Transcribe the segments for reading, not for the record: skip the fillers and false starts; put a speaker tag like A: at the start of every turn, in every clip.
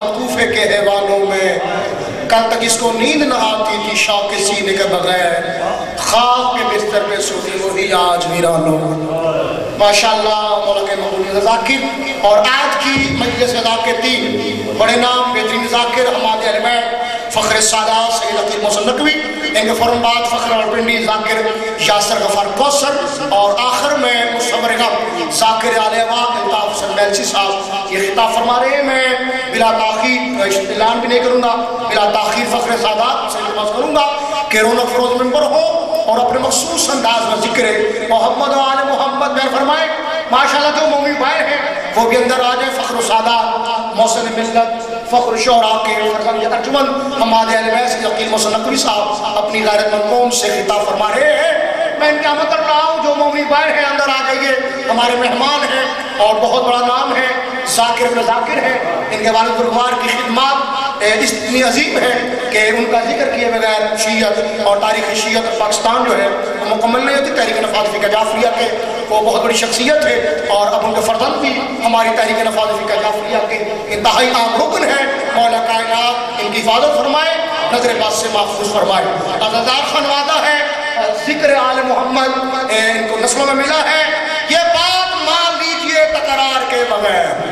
A: कोफे के हैवानों में कल तक इसको नींद न आती थी शौक सीने के बगैर, ख्वाब के बिस्तर पे सोती वही आज वीरानों। माशाअल्लाह मौला के मकबूल ज़ाकिर और आज की मजलिस ज़ाकिर बड़े नाम बेहतरीन ज़ाकिर हमारे अलमैत फ़ख्र सादात सैयद अकील मोहसिन नकवी, इनके फ़ौरन बाद फ़ख्र रावलपिंडी ज़ाकिर यासर गफ़ार कौसर और आखिर में मुसव्वर गम ज़ाकिर आलेवा अल्ताफ़ हुसैन बैलसी साहब ये खिताब फरमा रहे हैं। मैं बिला ताख़ीर ऐलान भी नहीं करूँगा, बिला ताख़ीर फ़ख्र सादात से इल्तिमास करूँगा कि रौनक फ़रोज़ मिंबर हो और अपने मखसूस अंदाज में ज़िक्र मोहम्मद और आले मोहम्मद बयान फरमाए। माशाअल्लाह जो मोमिन भाई हैं वो भी अंदर आ जाए। फ़ख्र सादात मोहसिन मिल्लत फ़ख्र शोरा के फरज़ंद अर्जुमन हमारे अहले बैत अकील मोहसिन नकवी साहब अपनी गैरतमंद कौम से खिताब फरमा रहे हैं। मैं इनका अमल कर रहा हूँ, जो मोमिन भाई हैं अंदर आ जाइए, हमारे मेहमान हैं और बहुत बड़ा नाम है ज़ाकिर इब्न ज़ाकिर है। इनके वालिद बुज़ुर्गवार की खिदमत इतनी अजीम है कि उनका जिक्र किए बगैर शीयत और तारीख़ शीयत पाकिस्तान जो है वो मुकम्मल नहीं होती। तहरीक नफ़ाज़ फ़िक़्ह जाफ़रिया के वो बहुत बड़ी शख्सियत है और अब उनके फ़र्जंद भी हमारी तहरीक नफ़ाज़ फ़िक़्ह जाफ़रिया के इंतहाई आम रुकन है। मौला कायनात इनकी हिफाजत फरमाए, नज़र बद से महफूज फरमाए। अज़ादार खान वादा है ज़िक्र आले मोहम्मद इनको नस्लों में मिला है, ये बात मान लीजिए तकरार के बगैर।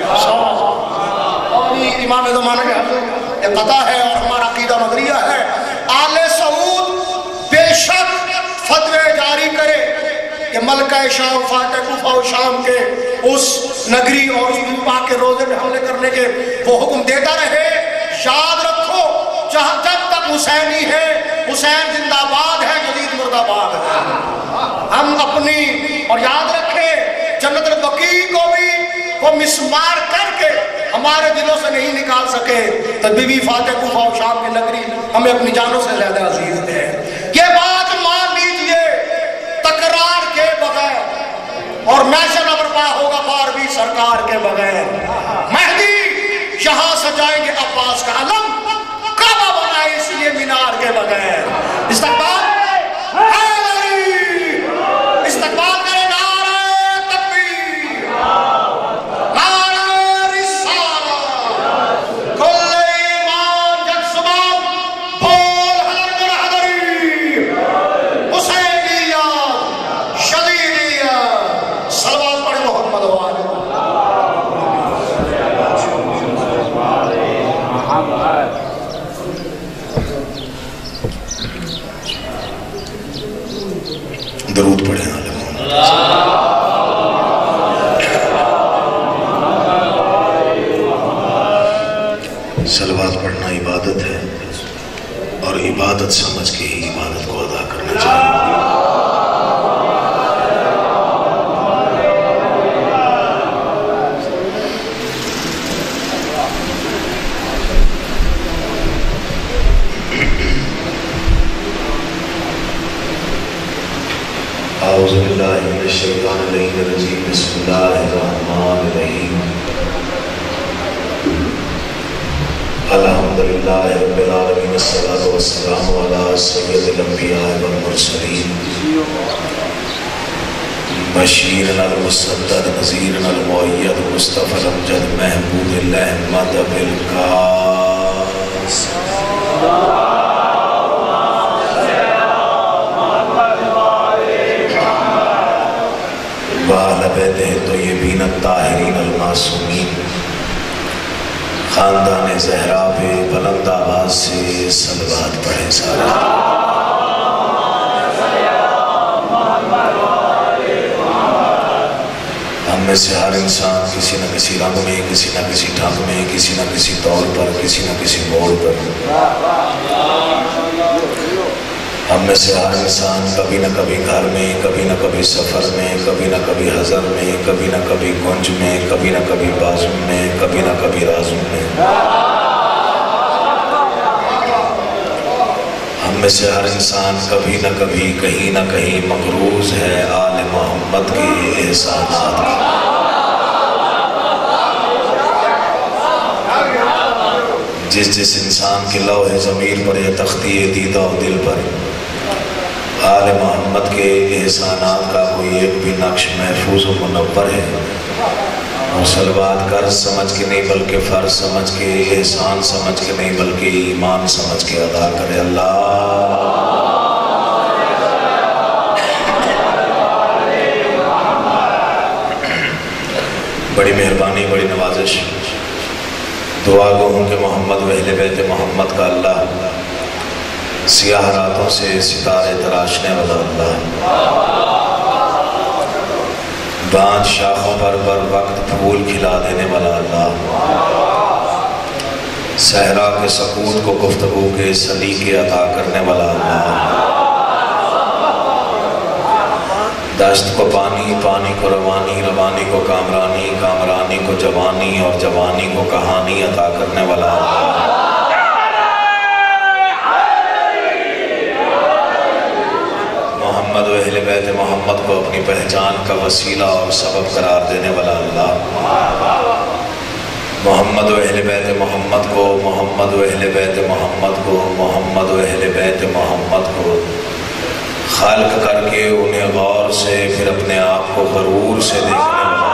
A: इमाम ज़माना के पता है और हमारा अकीदा नज़रिया है, आले सऊद बेशक फतवे जारी करे कि मलका शाम फातह कुफा और शाम के उस नगरी और उस पाक के रोजे में हमले करने के वो हुक्म देता रहे। याद रखो जहाँ जब तक हुसैनी है, हुसैन जिंदाबाद है, यजीद मुर्दाबाद है। हम अपनी और याद रखें जन्नत बकी को भी वो मिसमार करके हमारे दिलों से नहीं निकाल सके तो बीबी फातह कुफा और शाम की नगरी हमें अपनी जानों से ज्यादा अजीज है। ये बात मान लीजिए तकरार के बगैर और मैशन बर्पा होगा फारवी सरकार के बगैर। मेहदी यहाँ सजाएंगे अब्बास का अलम, काबा बनाए इसलिए मीनार के बगैर। इस्तकबाल इस्तकबाल करे नारे तकबीर, नारे रिसालत, कुल ईमान जगसुबान बोल हदर हदरी, हुसैनिया शदीदिया सलवात पढ़े मोहम्मद वाले। दरूद पढ़े सलवात पढ़ना इबादत है और इबादत समझ के ही इबादत को अदा करना चाहिए। औज़ुबिल्लाहि मिनश्शैतानिर्रजीम, बिस्मिल्लाहिर्रहमानिर्रहीम, अल्हम्दुलिल्लाहि रब्बिल आलमीन, अस्सलातु वस्सलामु अला सय्यिदिल अंबिया वल मुरसलीन, बशीरन अल मुसद्दद नज़ीरन अल मुअय्यद मुस्तफ़ा अमजद महबूबिल अहमद बिल कास। तो ये बीन ताहिरीन अलमासूमीन, खानदान ज़हरा पे बुलंद आवाज़ से सलवात पढ़े सारा। हम में से हर इंसान किसी न किसी रंग में, किसी न किसी ढंग में, किसी न किसी तौर पर, किसी न किसी मोड़ पर, हम में से हर इंसान कभी न कभी घर में, कभी न कभी सफ़र में, कभी न कभी हज़र में, कभी न कभी गुंज में, कभी न कभी बाज़ुम में, कभी न कभी राज़ुम में, हम में से हर इंसान कभी न कभी कहीं न कहीं मक़रूज़ है आले मोहम्मद के एहसानात की। जिस इंसान के लौहे ज़मीर पर या तख्ती दीदा दिल पर आले मोहम्मद के एहसानात का कोई एक भी नक्श महफूज व मुनव्वर है
B: اور صلوات قرض سمجھ کے نہیں بلکہ فرض سمجھ کے، احسان سمجھ کے نہیں بلکہ ایمان سمجھ کے ادا کرے اللہ۔ بڑی مہربانی، بڑی نوازش، دعا گو ہوں کہ محمد و اہل بیت محمد کا اللہ سیاہ راتوں سے ستارے تراشنے والا اللہ، بانج شاخوں پر بر وقت پھول کھلا دینے والا اللہ، صحرا کے سکوت کو گفتگو کے سلیقے عطا کرنے والا اللہ، دشت کو پانی، پانی کو روانی، روانی کو کامرانی، کامرانی کو جوانی اور جوانی کو کہانی عطا کرنے والا اللہ، محمد و اہل بیت محمد کو اپنی پہچان کا وسیلہ اور سبب قرار دینے والا اللہ، محمد و اہل بیت محمد کو، محمد و اہل بیت محمد کو، محمد و اہل بیت محمد کو خلق کر کے انہیں غور سے پھر اپنے آپ کو غرور سے دیکھنے والا،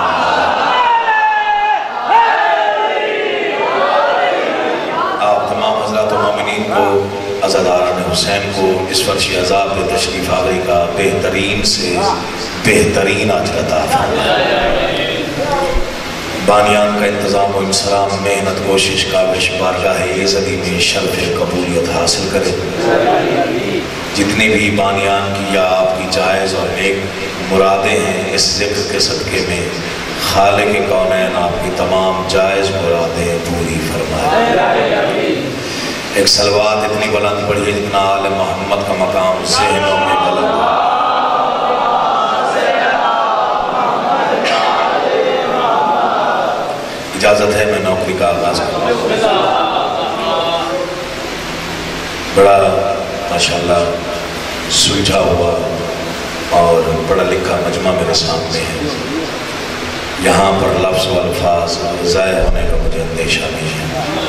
B: آپ تمام حضرات و مومنین کو، عزاداران حسین کو اس فرش عذاب پہ تشریف آوری کا بہترین سے بہترین اجر عطا فرمائے۔ بانیان کا انتظام و انصرام محنت کوشش کاوش بارگاہ ایزدی میں شرف قبولیت حاصل کرے، جتنی بھی بانیان کی یا آپ کی جائز اور نیک مرادیں ہیں اس ذکر کے صدقے میں خالق کونین آپ کی تمام جائز مرادیں پوری فرمائے۔ ایک صلوات اتنی بلند پڑھی جتنا آل محمد کا مقام ذہنوں میں بلند ہے۔ اجازت ہے میں نوکری کا آغاز کروں۔ بڑا ماشاءاللہ سلجھا ہوا اور پڑھا لکھا مجمع میرے سامنے ہے، یہاں پر لفظ و الفاظ ضائع ہونے کا مجھے اندیشہ نہیں ہے۔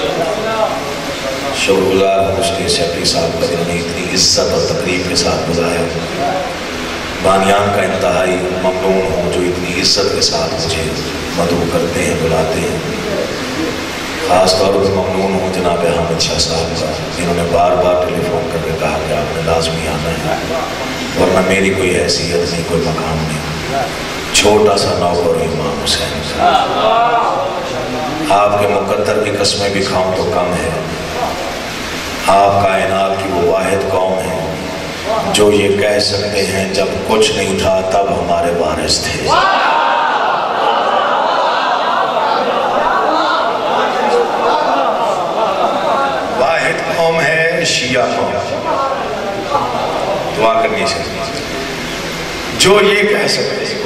B: شکر گزار ہوں اس کے سیکٹری صاحب کا جنہیں اتنی عزت اور تقریب کے ساتھ گزارا ہے، بانیان کا انتہائی ممنون ہوں جو اتنی عزت کے ساتھ مجھے مدعو کرتے ہیں، بلاتے ہیں۔ خاص طور پر ممنون ہوں جناب حامد شاہ صاحب کا، جنہوں نے بار بار ٹیلی فون کر کے کہا کہ آپ نے لازمی آنا ہے، ورنہ میری کوئی حیثیت نہیں، کوئی مقام نہیں، چھوٹا سا نوکر امام حسین، آپ کے مقدر کی قسمیں بھی کھاؤں تو کم ہے۔ آپ کائنات کی وہ واحد قوم ہے جو یہ کہہ سکتے ہیں جب کچھ نہیں تھا تب ہمارے وارث تھے۔ واحد قوم ہے شیعہ قوم، دعا کرنی چاہیے، جو یہ کہہ سکتے ہیں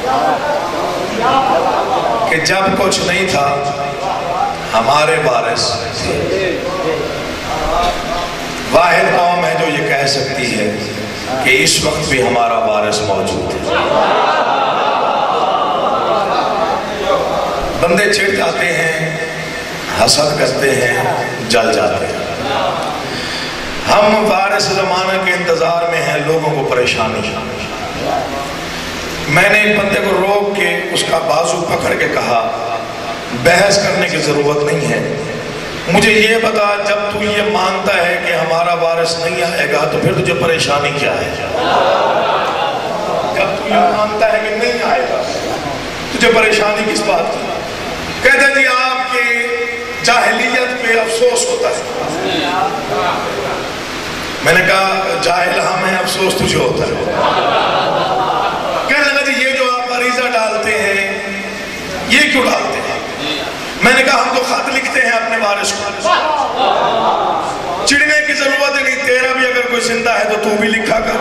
B: کہ جب کچھ نہیں تھا ہمارے وارث تھے۔ واحد قوم ہے جو یہ کہہ سکتی ہے کہ اس وقت بھی ہمارا وارث موجود ہے۔ بندے چڑ جاتے ہیں، حسد کرتے ہیں، جل جاتے ہیں۔ ہم وارث زمانہ کے انتظار میں ہیں، لوگوں کو پریشانی۔ میں نے ایک بندے کو روک کے اس کا بازو پکڑ کے کہا بحث کرنے کی ضرورت نہیں ہے، مجھے یہ بتا جب تو یہ مانتا ہے کہ ہمارا وارث نہیں آئے گا تو پھر تجھے پریشانی کیا ہے؟ جب تو یہ مانتا ہے کہ نہیں آئے گا تجھے پریشانی کس بات کی؟ کہتے ہیں جی آپ کی جاہلیت پہ افسوس ہوتا ہے۔ میں نے کہا جاہل ہم ہیں، افسوس تجھے ہوتا ہے۔ کہنے لگا جی یہ جو آپ عریضہ ڈالتے ہیں یہ کیوں ڈالتے ہیں؟ میں نے کہا ہم تو خط لکھتے ہیں اپنے وارث کو، چڑنے کی ضرورت نہیں، تیرا بھی اگر کوئی زندہ ہے تو بھی لکھا کر،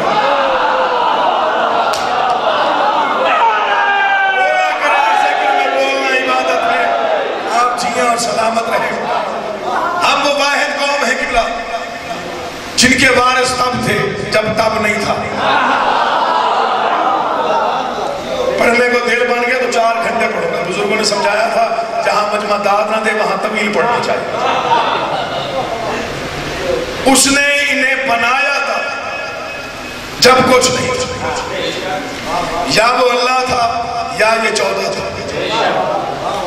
B: بولا کر ایسے کہ میں بولنا عبادت ہے، آپ جیئیں اور سلامت رہیں۔ ہم وہ واحد قوم ہے قبلہ جن کے وارث تب تھے جب تب نہیں تھا۔ پڑھنے کو دیر بن گیا تو 4 گھنٹے پڑھوں گا۔ بزرگوں نے سمجھایا تھا جہاں مجمع داد نہ دے وہاں طویل پڑھنا چاہیے۔ اس نے انہیں بنایا تھا جب کچھ نہیں تھا، یا وہ اللہ تھا یا یہ 14 تھا۔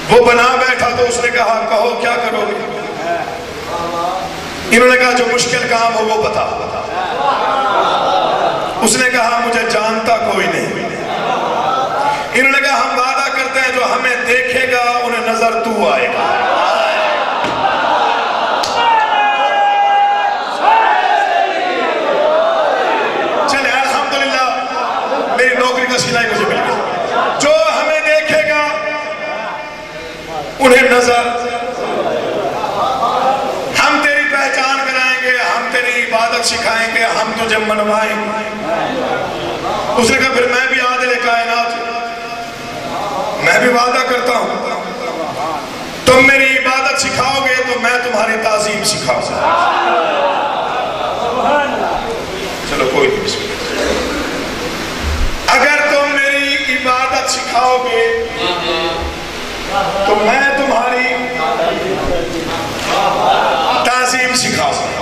C: وہ بنا بیٹھا تو اس نے کہا کہو کیا کرو گے؟ انہوں نے کہا جو مشکل کام ہو وہ بتا۔ اس نے کہا مجھے جانتا کوئی نہیں۔ انہوں نے کہا ہم وعدہ کرتے ہیں جو ہمیں دیکھے گا انہیں نظر تو آئے گا۔ چلے الحمدللہ میری نوکری کا سلائی مجھے مل گئی۔ جو ہمیں دیکھے گا انہیں نظر، ہم تیری پہچان کرائیں گے، ہم تیری عبادت سکھائیں گے، ہم تجھے منوائیں گے۔ اس نے کہا پھر میں بھی عادل کائنات، میں بھی وعدہ کرتا ہوں تم میری عبادت سکھاؤ گے تو میں تمہاری تعظیم سکھاؤں گا۔ چلو کوئی نہیں، اگر تم میری عبادت سکھاؤ گے تو میں تمہاری تعظیم سکھاؤں گا۔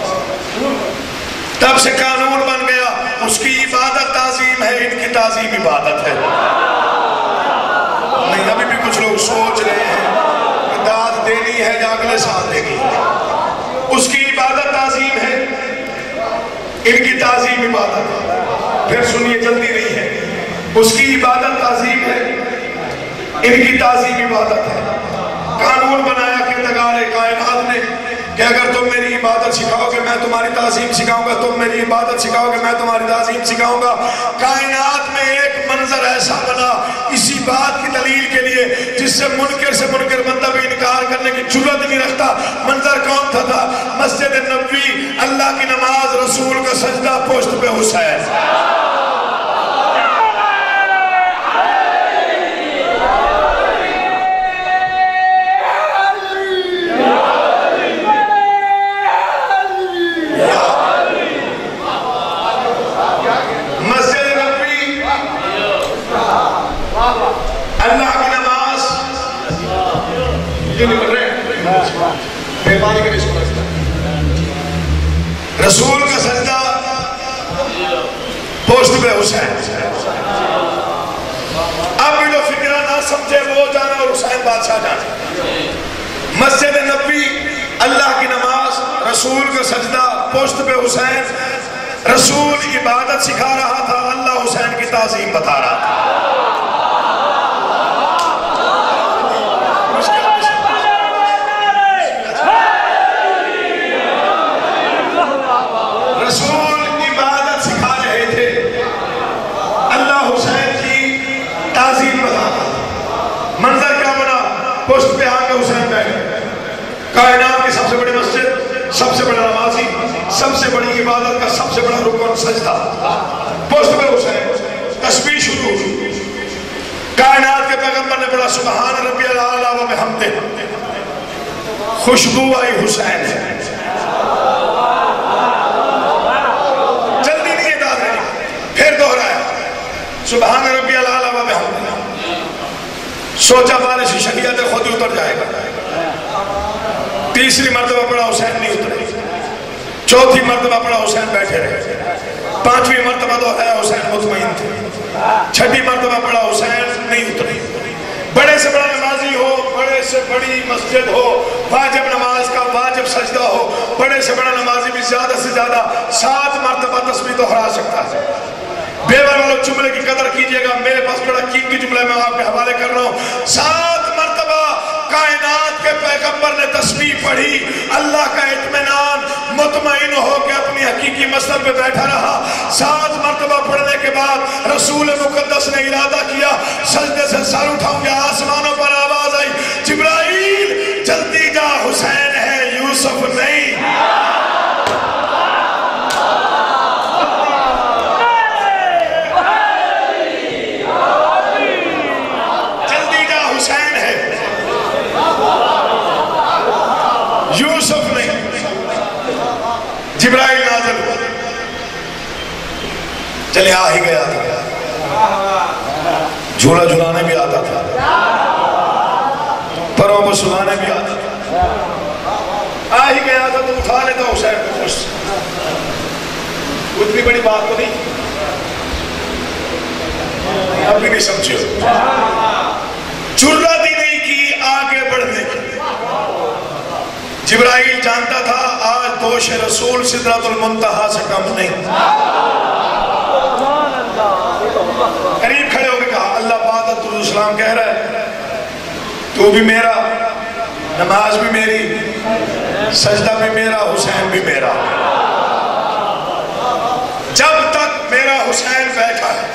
C: تب سے قانون بن گیا، اس کی عبادت تعظیم ہے، ان کی تعظیم عبادت ہے۔ نہیں، ابھی بھی کچھ لوگ سوچ رہے ہیں کہ داد دینی ہے یا اگلے سال دے گی۔ اس کی عبادت تعظیم ہے، ان کی تعظیم عبادت ہے۔ پھر سنیے، جلدی نہیں ہے، اس کی عبادت تعظیم ہے، ان کی تعظیم عبادت ہے۔ قانون بنایا کردگار کائنات نے کہ اگر تم میری عبادت سکھاؤ گے میں تمہاری تعظیم سکھاؤں گا، تم میری عبادت سکھاؤ گے میں تمہاری تعظیم سکھاؤں گا۔ کائنات میں ایک منظر ایسا بنا اسی بات کی دلیل کے لیے جس سے منکر بندہ بھی انکار کرنے کی جرات نہیں رکھتا۔ منظر کون تھا؟ مسجد نبوی، اللہ کی نماز، رسول کا سجدہ، پشت پہ حسین۔ رسول کا سجدہ، پوسٹ پہ حسین۔ اب بھی جو فکرہ نہ سمجھے وہ جانا اور حسین بادشاہ جانا۔ مسجد نبوی، اللہ کی نماز، رسول کا سجدہ، پوسٹ پہ حسین۔ رسول عبادت سکھا رہا تھا، اللہ حسین کی تعظیم بتا رہا تھا۔ رسول عبادت سکھا رہے تھے، اللہ حسین کی تعظیم بتا رہا تھا۔ منظر کیا بنا؟ پشت پہ آ کے حسین بیٹھے، کائنات کی سب سے بڑی مسجد، سب سے بڑا نمازی، سب سے بڑی عبادت کا سب سے بڑا رکن سجدہ، پشت پہ حسین۔ تسبیح شروع ہوئی، کائنات کے پیغمبر نے پڑھا سبحان ربی الاعلی و بحمدہ، خوشبو آئی حسین سے۔ سبحان ربی الاعلی و بحمدہ، سوچا بارش شریعت خود ہی اتر جائے گا۔ تیسری مرتبہ پڑھا حسین نہیں اترے، چوتھی مرتبہ پڑھا حسین بیٹھے رہے، پانچویں مرتبہ تو ہے حسین مطمئن تھے، چھٹی مرتبہ پڑھا حسین نہیں اترے۔ بڑے سے بڑا نمازی ہو، بڑے سے بڑی مسجد ہو، واجب نماز کا واجب سجدہ ہو، بڑے سے بڑا نمازی بھی زیادہ سے زیادہ 7 مرتبہ تسبیح دہرا سکتا ہے۔ بیور والوں جملے کی قدر کیجئے گا، میرے پاس بڑا قیمتی جملہ میں آپ کے حوالے کر رہا ہوں۔ 7 مرتبہ کائنات کے پیغمبر نے تسبیح پڑھی، اللہ کا اطمینان، مطمئن ہو کے اپنی حقیقی مسجد پہ بیٹھا رہا۔ 7 مرتبہ پڑھنے کے بعد رسول مقدس نے ارادہ کیا سجدے سے سر اٹھاؤں گے، آسمانوں پر آواز آئی جبرائیل جلدی جا، حسین ہے یوسف نہیں۔ یوسف نہیں، جبرائیل نازل ہوا، چلے آ ہی گیا تھا، جھولا جھلانے بھی آتا تھا، پروں کو سلانے بھی آتا تھا، آ ہی گیا تھا تو اٹھا لیتا حسین کو خوش۔ اتنی بڑی بات تو نہیں، اب بھی نہیں سمجھے، جرات ہی نہیں کی جانتا تھا آج دوش رسول سدرۃ المنتہا سے کم نہیں. قریب کھڑے ہو کے کہا اللہ بعد السلام کہہ رہا ہے تو بھی میرا، نماز بھی میری، سجدہ بھی میرا، حسین بھی میرا. جب تک میرا حسین بیٹھا ہے،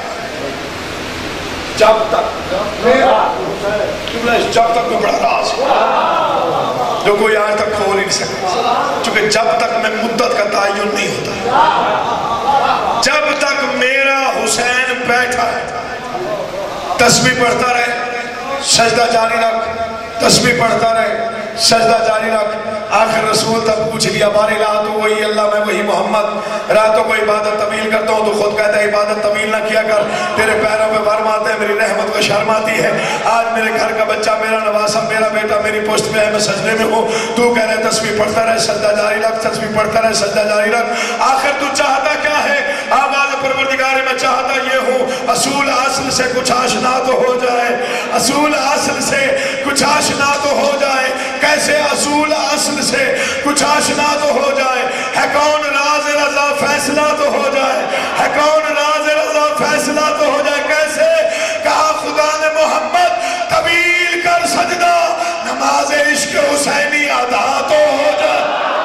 C: جب تک میرا حسین، جب تک میں بڑا راز جو کوئی آج تک کھول نہیں سکتا، چونکہ جب تک میں مدت کا تعین نہیں ہوتا، جب تک میرا حسین بیٹھا ہے تسبیح پڑھتا رہے، سجدہ جاری رکھ، تسبیح پڑھتا رہے، سجدہ جاری رکھ. آخر رسول تک پوچھ لیا بار الہ تو وہی اللہ میں وہی محمد، راتوں کو عبادت طویل کرتا ہوں تو خود کہتا ہے عبادت طویل نہ کیا کر، تیرے پیروں پہ ورم آتے ہیں، میری رحمت کو شرم آتی ہے. آج میرے گھر کا بچہ، میرا نواسا، میرا بیٹا میری پشت میں ہے، میں سجدے میں ہوں، تو کہہ رہے تسبیح پڑھتا رہے، سجدہ جاری رکھ، تسبیح پڑھتا رہے، سجدہ جاری رکھ. آخر تو چاہتا کیا ہے؟ آواز پروردگار میں چاہتا یہ ہوں اصول اصل سے کچھ آشنا تو ہو جائے، اصول اصل سے کچھ آشنا تو ہو جائے. کیسے اصول اصل سے کچھ آشنا تو ہو جائے؟ ہے کون راز رضا فیصلہ تو ہو جائے، ہے کون راز رضا فیصلہ تو ہو جائے. کیسے؟ کہا خدا نے محمد طویل کر سجدہ، نماز عشق حسینی ادا تو ہو جائے.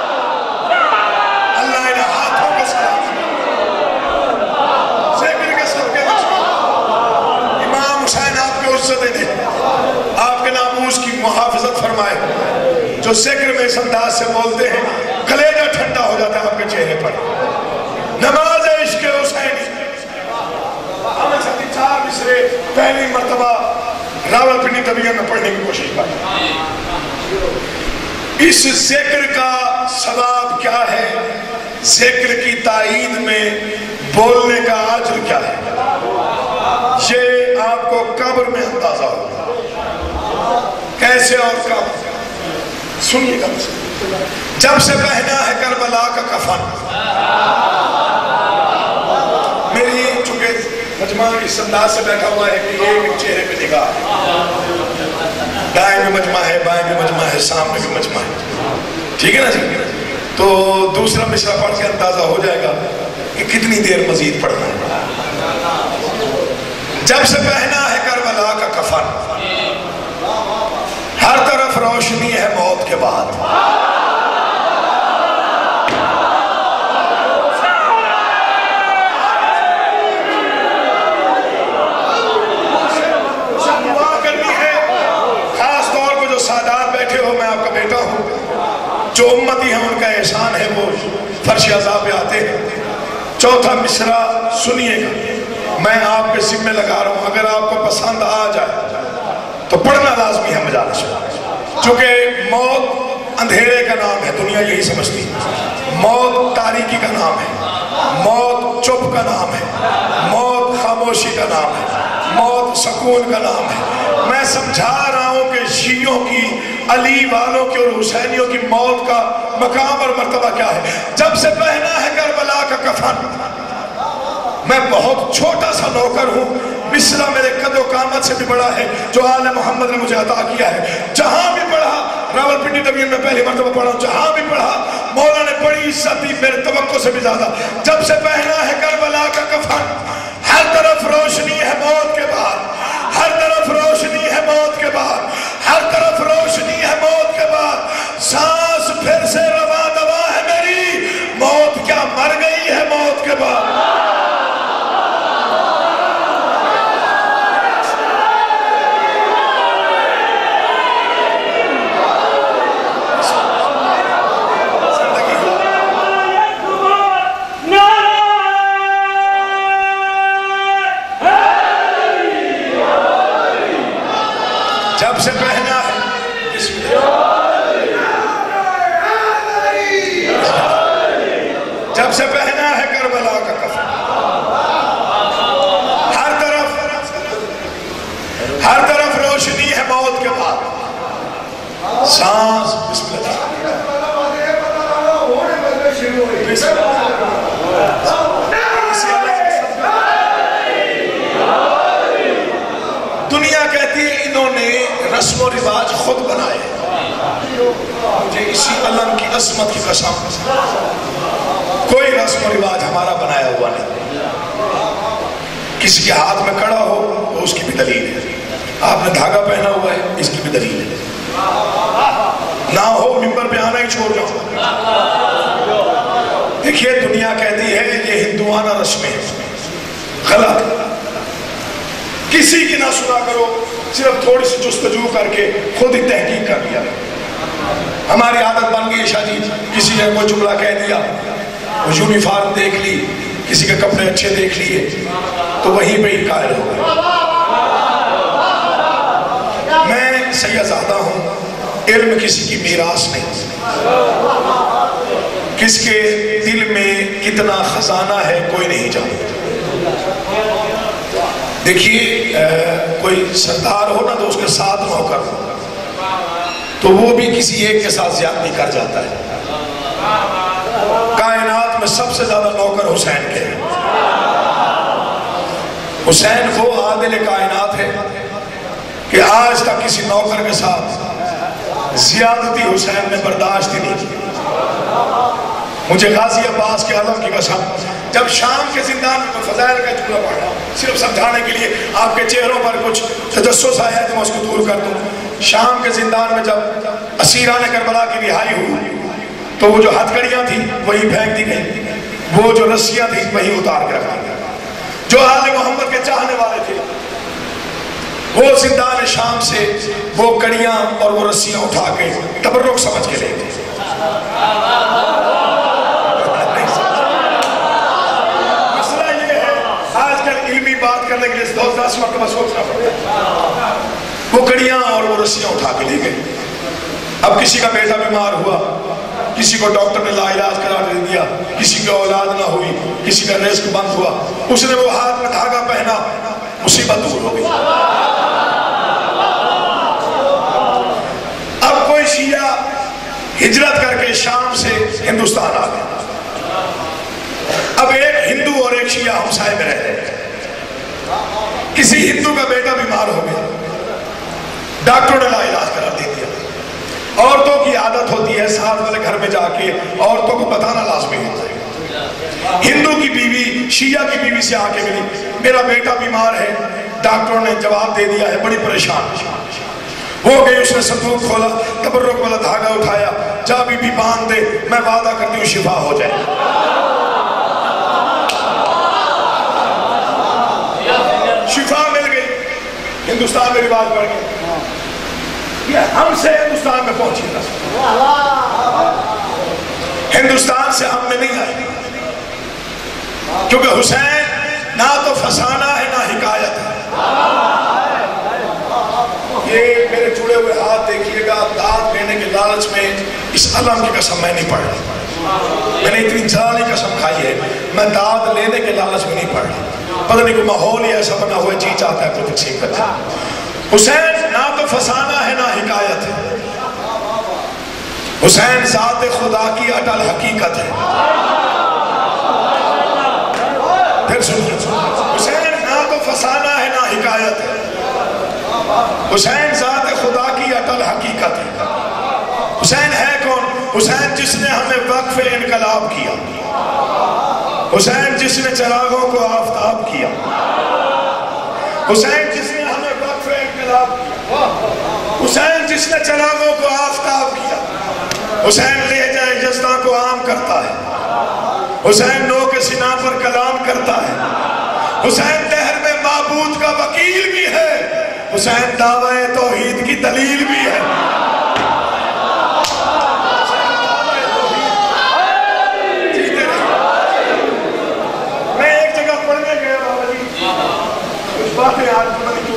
C: اللہ ان ہاتھوں کو سلام ذکر کے صدقے امام حسین آپ کے عزتیں دے، آپ کے ناموس کی محافظت فرمائے. جو ذکر میں اس انداز سے بولتے ہیں کلیجہ ٹھنڈا ہو جاتا ہے آپ کے چہرے پر. نماز عشق حسینی ہمیں ساتھی 4 مصرے پہلی مرتبہ راولپنڈی طبیعہ میں پڑھنے کی کوشش کریں. اس ذکر کا ثواب کیا ہے؟ ذکر کی تائید میں بولنے کا اجر کیا ہے؟ یہ آپ کو قبر میں اندازہ ہوگا. کیسے اور کب؟ سنیے گا. جب سے پہنا ہے کربلا کا کفن، میری چونکہ مجمع اس انداز سے بیٹھا ہوا ہے کہ ایک چہرے پہ نگاہ ہے، دائیں میں مجمع ہے، بائیں میں مجمع ہے، سامنے بھی مجمع ہے، ٹھیک ہے نا جی؟ تو دوسرا مصرع پڑھ کے اندازہ ہو جائے گا کہ کتنی دیر مزید پڑھنا ہے. جب سے پہنا ہے کربلا کا کفن، ہر طرف روشنی ہے موت کے بعد. دعا کرنی ہے خاص طور پہ جو سادات بیٹھے ہو، میں آپ کا بیٹا ہوں، جو امتی ہیں ان کا احسان ہے وہ فرش عذاب پہ آتے ہیں. چوتھا مصرع سنیے گا، میں آپ کے ذمہ لگا رہا ہوں، اگر آپ کو پسند آ جائے تو پڑھنا لازمی ہے مجالس میں. چونکہ موت اندھیرے کا نام ہے، دنیا یہی سمجھتی ہے. موت تاریکی کا نام ہے، موت چپ کا نام ہے، موت خاموشی کا نام ہے، موت سکون کا نام ہے. میں سمجھا رہا ہوں کہ شیعوں کی، علی والوں کی اور حسینیوں کی موت کا مقام اور مرتبہ کیا ہے. جب سے پہنا ہے کربلا کا کفن، میں بہت چھوٹا سا نوکر ہوں، مصرع میرے قد و قامت سے بھی بڑا ہے جو آل محمد نے مجھے عطا کیا ہے. جہاں بھی پڑھا، راولپنڈی ڈویژن میں پہلی مرتبہ پڑھا ہوں، جہاں بھی پڑھا مولا نے بڑی عزت دی، میرے توقع سے بھی زیادہ. جب سے پہنا ہے کربلا کا کفن، ہر طرف روشنی ہے موت کے بعد، ہر طرف روشنی ہے موت کے بعد، ہر طرف روشنی ہے موت کے بعد. سانس پھر سے رواں دواں ہے میری، موت کیا مر گئی ہے موت کے بعد. جب سے پہنا ہے جب سے پہنا ہے کربلا کا کفن، ہر طرف روشنی ہے موت کے بعد. سانس بسم اللہ دنیا کہتی ہے انہوں نے رسم و رواج خود بنائے. مجھے اسی علم کی عظمت کی قسم کوئی رسم و رواج ہمارا بنایا ہوا نہیں. کسی کے ہاتھ میں کڑا ہو تو اس کی بھی دلیل ہے. آپ نے دھاگا پہنا ہوا ہے، اس کی بھی دلیل ہے. نہ ہو ممبر پہ آنا ہی چھوڑ جاؤ. دیکھیے دنیا کہتی ہے یہ ہندوانہ رسمیں غلط. کسی کی نہ سنا کرو، صرف تھوڑی سی جستجو کر کے خود ہی تحقیق کر لیا. ہماری عادت بن گئی شاہ جی، کسی نے کوئی جملہ کہہ دیا، وہ یونیفارم دیکھ لی، کسی کے کپڑے اچھے دیکھ لیے تو وہیں پہ ہی قائل ہو گئے. میں سیدزادہ ہوں، علم کسی کی میراث نہیں. کس کے دل میں کتنا خزانہ ہے کوئی نہیں جانتا. دیکھیے کوئی سردار ہو نا تو اس کے ساتھ نوکر ہو تو وہ بھی کسی ایک کے ساتھ زیادتی کر جاتا ہے. کائنات میں سب سے زیادہ نوکر حسین کے ہیں. حسین وہ عادل کائنات ہے کہ آج تک کسی نوکر کے ساتھ زیادتی حسین نے برداشت ہی نہیں کی. مجھے غازی عباس کے علم کی قسم، جب شام کے زندان میں فضائل کا جملہ پڑھا صرف سمجھانے کے لیے، آپ کے چہروں پر کچھ تجسس آیا ہے تو میں اس کو دور کر دوں. شام کے زندان میں جب اسیران کربلا کی رہائی ہوئی تو وہ جو ہتھکڑیاں تھیں وہی پھینک دی گئی، وہ جو رسیاں تھیں وہی اتار کے رکھ دی گئی. جو آل محمد کے چاہنے والے تھے وہ زندان شام سے وہ کڑیاں اور وہ رسیاں اٹھا کے تبرک سمجھ کے لے گئے. مسئلہ یہ ہے آج کل علمی بات کرنے کے لیے 10 مرتبہ سوچنا پڑتا ہے. وہ کڑیاں اور وہ رسیاں اٹھا کے لے گئے. اب کسی کا بیٹا بیمار ہوا، کسی کو ڈاکٹر نے لا علاج قرار دے دیا، کسی کی اولاد نہ ہوئی، کسی کا رزق بند ہوا، اس نے وہ ہاتھ میں دھاگا پہنا، مصیبت دور ہو گئی. اب کوئی شیعہ ہجرت کر کے شام سے ہندوستان آ گیا. اب ایک ہندو اور ایک شیعہ ہمسائے میں رہتے ہیں. کسی ہندو کا بیٹا بیمار ہو گیا، ڈاکٹروں نے لا علاج قرار دے دیا. عورتوں کی عادت ہوتی ہے ساتھ والے گھر میں جا کے عورتوں کو بتانا لازمی ہوتا ہے. ہندو کی بیوی شیعہ کی بیوی سے آ کے ملی، میرا بیٹا بیمار ہے، ڈاکٹروں نے جواب دے دیا ہے، بڑی پریشان ہو گئی. اس نے صندوق کھولا، تبرک والا دھاگا اٹھایا، جا بی بی باندھ دے، میں وعدہ کرتی ہوں شفا ہو جائے. شفا مل گئی. ہندوستان میں رواج بڑھ گئی. یہ ہم سے ہندوستان میں پہنچی تھا، ہندوستان سے ہم میں نہیں آئی. کیونکہ حسین نہ تو فسانہ ہے نہ حکایت ہے. یہ میرے جڑے ہوئے ہاتھ دیکھیے گا. داد لینے کے لالچ میں اس علم کی قسم میں نہیں پڑھ رہا. میں نے اتنی جلالی قسم کھائی ہے، میں داد لینے کے لالچ میں نہیں پڑھ رہا. پتہ نہیں کوئی ماحول ہی ایسا بنا ہوا ہے، جی چاہتا ہے کوئی تقسیم کرتا ہے. حسین نہ تو فسانہ ہے نہ حکایت ہے. حسین ذات خدا کی اٹل حقیقت ہے. پھر سنیے، حسین نہ تو فسانہ ہے نہ حکایت ہے. حسین ذات خدا کی اٹل حقیقت ہے. حسین ہے کون؟ حسین جس نے ہمیں وقف انقلاب کیا، حسین جس نے چراغوں کو آفتاب کیا، حسین جس نے ہمیں وقف انقلاب کیا، حسین جس نے چراغوں کو آفتاب کیا. حسین لہجہ یزداں کو عام کرتا ہے. حسین نو کے سنا پر کلام کرتا ہے. حسین دہر میں معبود کا وکیل بھی ہے. حسین دعوی توحید کی دلیل بھی ہے. میں ایک جگہ پڑھنے گیا بابا جی، کچھ باتیں آج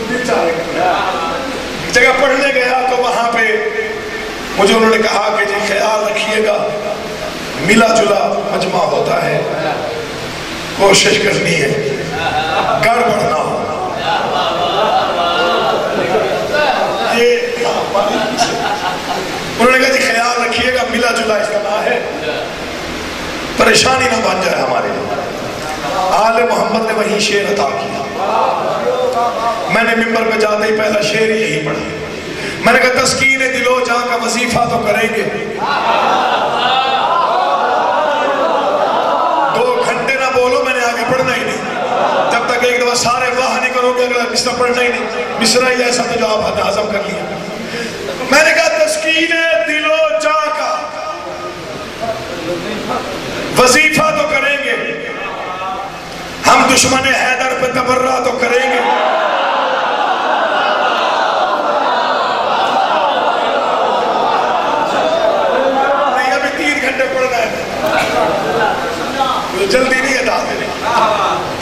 C: جگہ پڑھنے گیا تو وہاں پہ مجھے انہوں نے کہا کہ جی خیال رکھیے گا ملا جلا مجمع ہوتا ہے، کوشش کرنی ہے گڑبڑ نہ ہو. انہوں نے کہا جی خیال رکھیے گا ملا جلا اجتماع ہے، پریشانی نہ بن جائے ہمارے لیے. آل محمد نے وہی شعر عطا کیا. میں نے ممبر پہ جاتے ہی پہلا شعر یہی پڑھا. میں نے کہا تسکین دل و جاں کا وظیفہ تو کریں گے،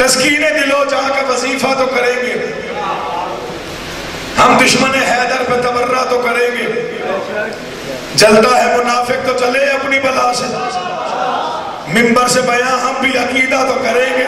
C: تسکین دل و جاں کا وظیفہ تو کریں گے، ہم دشمن حیدر پہ تبرہ تو کریں گے، جلتا ہے منافق تو چلے اپنی بلا سے، منبر سے بیان ہم بھی عقیدہ تو کریں گے۔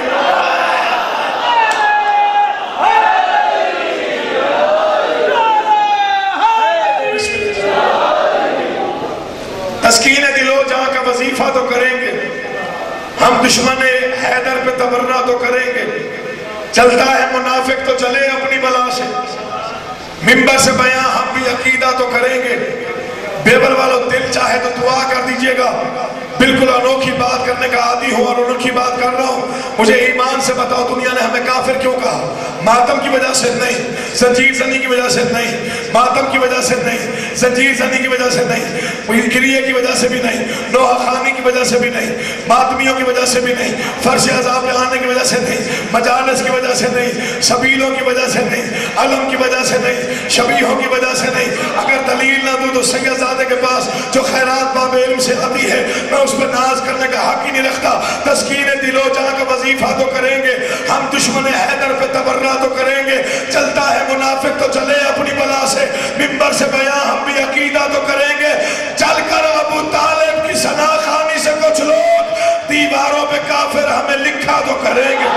C: تسکین دل و جاں کا وظیفہ تو کریں گے، ہم دشمن حیدر پہ تبرہ تو کریں گے، چلتا ہے منافق تو چلے اپنی بلا سے، منبر سے بیان ہم بھی عقیدہ تو کریں گے۔ بیبل والوں دل چاہے تو دعا کر دیجئے گا، بالکل انوکھی بات کرنے کا عادی ہوں اور انوکھی بات کر رہا ہوں، مجھے ایمان سے بتاؤ دنیا نے ہمیں کافر کیوں کہا؟ ماتم کی وجہ سے نہیں، زنجیر زنی کی وجہ سے نہیں، ماتم کی وجہ سے نہیں، زنجیر زنی کی وجہ سے نہیں، گریے کی وجہ سے بھی نہیں، نوحہ خانی کی وجہ سے بھی نہیں، ماتمیوں کی وجہ سے بھی نہیں، فرش عذاب پہ آنے کی وجہ سے نہیں، مجالس کی وجہ سے نہیں، سبیلوں کی وجہ سے نہیں، علم کی وجہ سے نہیں، شبیہوں کی وجہ سے نہیں۔ اگر دلیل نہ دوں تو سید زادے کے پاس جو خیرات باب علم سے آتی ہے میں اس پہ ناز کرنے کا حق ہی نہیں رکھتا۔ تسکین دل و جاں کا وظیفہ تو کریں گے، ہم دشمن حیدر پہ تبرہ تو کریں گے، چلتا ہے منافق تو چلے اپنی بلا سے، منبر سے بیان ہم بھی عقیدہ تو کریں گے۔ چل کر ابو طالب کی ثنا خوانی سے کچھ لوگ دیواروں پہ کافر ہمیں لکھا تو کریں گے۔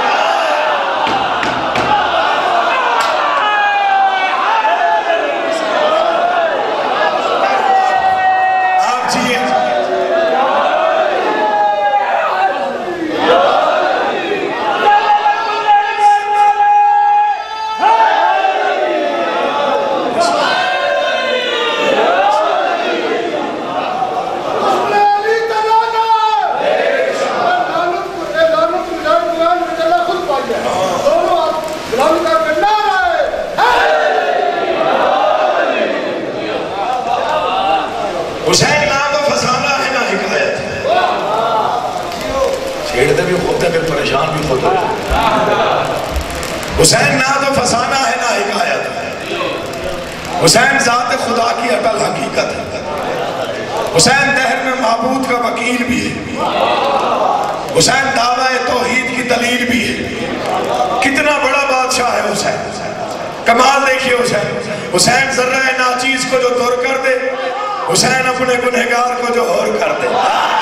C: حسین نہ تو فسانہ ہے نہ حکایت ہے، چھیڑتے بھی خود ہے پھر پریشان بھی خود ہے۔ حسین نہ تو فسانہ ہے نہ حکایت ہے، حسین ذات خدا کی اٹل حقیقت ہے، حسین دہر میں معبود کا وکیل بھی ہے، حسین دعویٰ توحید کی دلیل بھی ہے۔ کتنا بڑا بادشاہ ہے حسین، کمال دیکھئے حسین۔ حسین ذرہ ناچیز کو جو دور کر دے، حسین اپنے گنہگار کو جو اور کر دے۔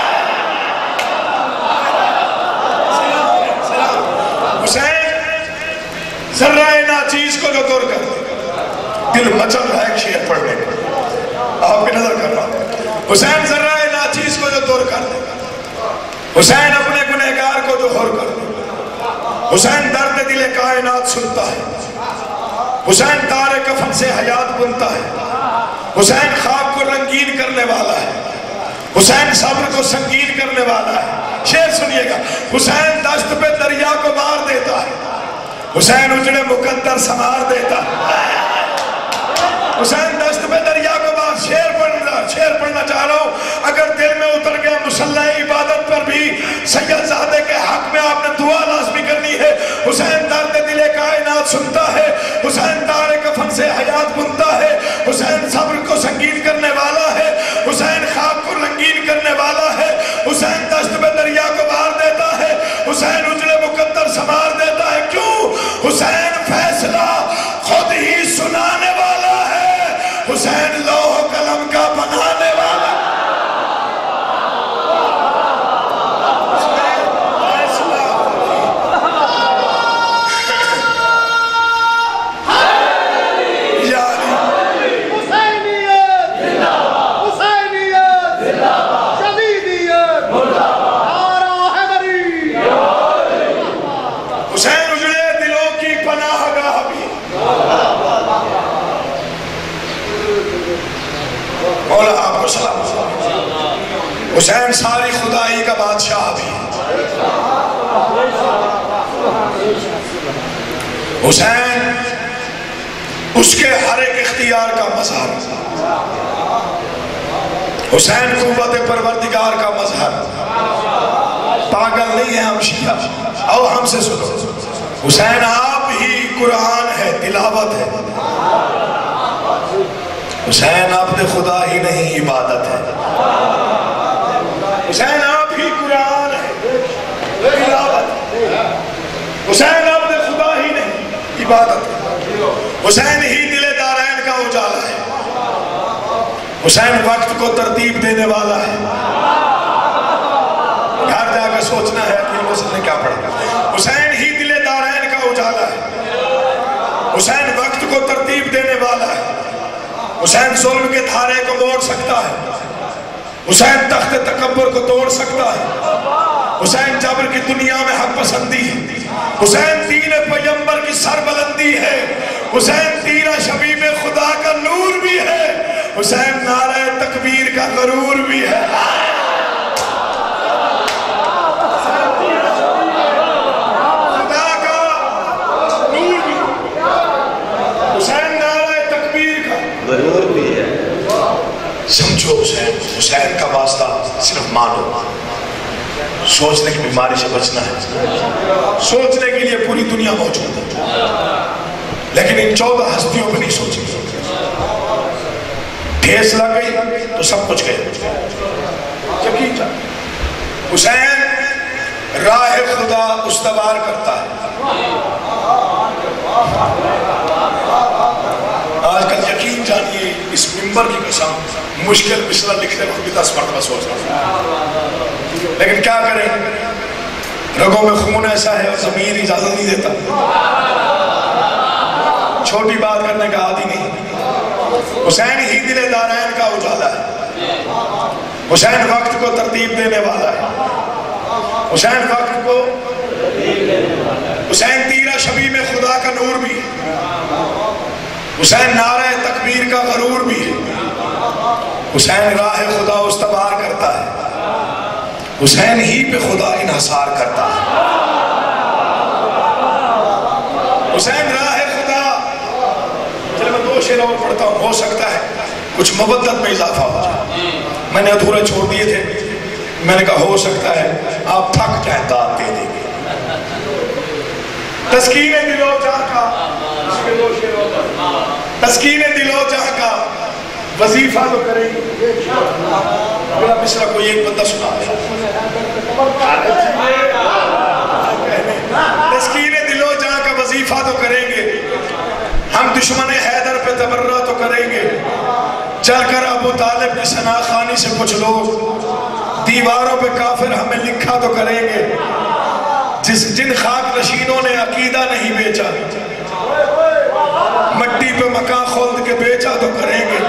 C: حسین ذرہ ناچیز کو جو دور کر دے، دل مچل رہا ہے ایک شعر پڑھنے کو، آپ کی نظر کر رہا ہوں۔ حسین ذرہ ناچیز کو جو دور کر دے، حسین اپنے گنہگار کو جو اور کر دے۔ حسین درد دل کائنات سنتا ہے، حسین تار کفن سے حیات بنتا ہے، حسین خواب کو رنگین کرنے والا ہے، حسین صبر کو سنگین کرنے والا ہے۔ شعر سنیے گا، حسین دشت پہ دریا کو مار دیتا ہے، حسین اجڑے مقدر سمار دیتا ہے۔ حسین دشت پہ دریا کو مار، شعر پڑھنا چاہ رہا ہوں، اگر دل میں اتر گیا مسلح عبادت پر بھی سید زادے کے حق میں آپ نے دعا لازمی کرنی ہے۔ حسین درد دل کائنات سنتا ہے، حسین تار کفن سے حیات بنتا ہے، حسین صبر کو سنگین کرنے والا ہے، حسین خواب کو رنگین کرنے والا ہے، حسین دشت میں دریا کو مار دیتا ہے، حسین اجڑے مقدر سمار دیتا ہے۔ کیوں؟ حسین فیصلہ خود ہی سنانے والا ہے، حسین لوح قلم کا بنانے والا ہے۔ حسین ساری خدائی کا بادشاہ بھی، حسین اس کے ہر ایک اختیار کا مظہر، حسین قوت پروردگار کا مظہر۔ پاگل نہیں ہے ہم شیعہ، آؤ ہم سے سنو، حسین آپ ہی قرآن ہے، تلاوت ہے، حسین آپ نے خدا ہی نہیں عبادت ہے، حسین آپ ہی قرآن ہے، تلاوت ہے، حسین عبادت ہے۔ حسین ہی دل دارین کا اجالا ہے، حسین وقت کو ترتیب دینے والا ہے۔ گھر جا کر سوچنا ہے کہ مسلم نے کیا پڑھا۔ حسین ہی دل دارین کا اجالا ہے، حسین وقت کو ترتیب دینے والا ہے، حسین ظلم کے دھارے کو موڑ سکتا ہے، حسین تخت تکبر کو توڑ سکتا ہے، حسین جبر کی دنیا میں حق پسندی ہے، حسین دین پیغمبر کی سربلندی ہے، حسین تیرہ شبیب خدا کا نور بھی ہے، حسین نعرہ تکبیر کا غرور بھی ہے۔ خدا کا نور بھی، حسین نعرہ تکبیر کا غرور بھی ہے۔ سمجھو حسین، حسین کا واسطہ صرف مانو، سوچنے کی بیماری سے بچنا ہے، سوچنے کے لیے پوری دنیا موجود ہے، لیکن ان 14 ہستیوں پہ نہیں سوچیں۔ ٹھیس لگ گئی تو سب کچھ گئے۔ یقین جان حسین راہ خدا استوار کرتا ہے۔ آج کل یقین جانیے اس منبر کی قسم مشکل مسئلہ لکھنے کو بھی 10 مرتبہ سوچ رہا ہوں، لیکن کیا کریں، رگوں میں خون ایسا ہے اور ضمیر اجازت نہیں دیتا، چھوٹی بات کرنے کا عادی نہیں۔ حسین ہی دل دارین کا اجالا ہے، حسین وقت کو ترتیب دینے والا ہے، حسین وقت کو، حسین تیرہ شبیب خدا کا نور بھی ہے، حسین نعرہ تکبیر کا غرور بھی ہے، حسین راہ خدا استوار کرتا ہے، حسین ہی پہ خدا انحصار کرتا ہے، حسین راہ خدا۔ چلے میں 2 شعر اور پڑھتا ہوں، ہو سکتا ہے کچھ مبدت میں اضافہ ہو جائے، میں نے ادھورے چھوڑ دیے تھے، میں نے کہا ہو سکتا ہے آپ تھک جائیں داد دے دیں گے۔ تسکین دل و جاں کا، تسکین دل و جاں کا وظیفہ تو کریں گے۔ میرا مصرع کوئی ایک بندہ سنا دے، تسکین دل و جاں کا وظیفہ تو کریں گے، ہم دشمن حیدر پہ تبرہ تو کریں گے، چل کر ابو طالب کی ثنا خوانی سے کچھ لوگ دیواروں پہ کافر ہمیں لکھا تو کریں گے، جن خاک نشینوں نے عقیدہ نہیں بیچا، مٹی پہ مکان خلد کے بیچا تو کریں گے۔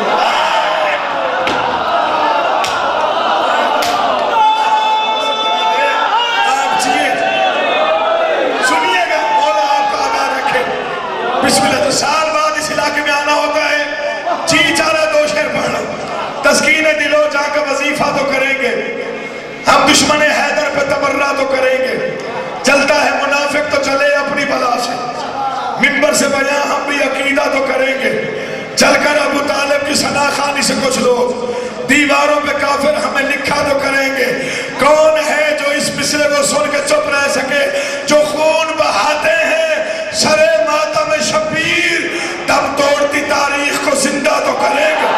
C: آپ جیئے سنیے گا، مولا آپ کا آباد رکھے۔ بسم اللہ، سال بعد اس علاقے میں آنا ہوتا ہے، جی چارہ 2 شعر پڑھنا، تسکین دل و جاں کا وظیفہ تو کریں گے، ہم دشمن حیدر پہ تبرہ تو کریں گے، چلتا ہے منافق تو چلے اپنی بلا سے، منبر سے بیان ہم بھی عقیدہ تو کریں گے، چل کر ابو طالب کی ثنا خوانی سے کچھ لوگ دیواروں پہ کافر ہمیں لکھا تو کریں گے۔ کون ہے جو اس مصرع کو سن کے چپ رہ سکے، جو خون بہاتے ہیں سر ماتم شبیر، دم توڑتی تاریخ کو زندہ تو کریں گے۔